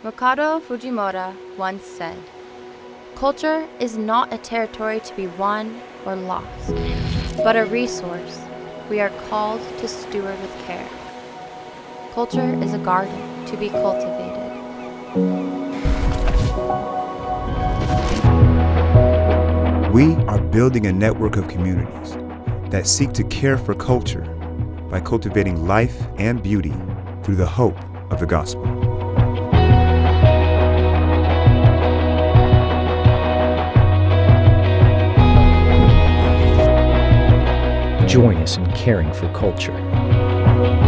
Makoto Fujimura once said, "Culture is not a territory to be won or lost, but a resource we are called to steward with care. Culture is a garden to be cultivated." We are building a network of communities that seek to care for culture by cultivating life and beauty through the hope of the gospel. Join us in caring for culture.